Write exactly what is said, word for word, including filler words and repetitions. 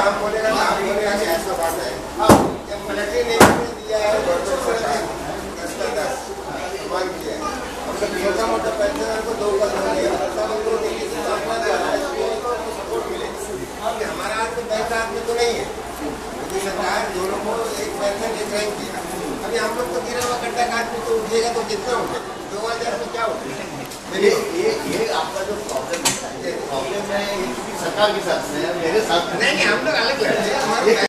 हम बोलेगा ना, आप बोलेगा कि ऐसा बात है। जब मिलिट्री नेवी ने दिया है गवर्नमेंट सरकार दस का दस मांग किया है, हम लोग छोटा मोटा पेंशनर को दो का दो दिया, सब हम लोग किसी सामना जा रहा है, इसलिए उनको सपोर्ट मिले। हमारा हाथ में पैसा हाथ में तो नहीं है, क्योंकि सरकार दोनों को एक पेंशन एक रैंक दिया। अभी हम लोग तो गिरा हुआ कट्टा काट में तो उठेगा तो कितना उठे, दो हजार में क्या उठे? ये ये ये आपका जो प्रॉब्लम है, ये प्रॉब्लम है ये सरकार के साथ में, मेरे साथ नहीं नहीं, हम लोग अलग लड़ते हैं।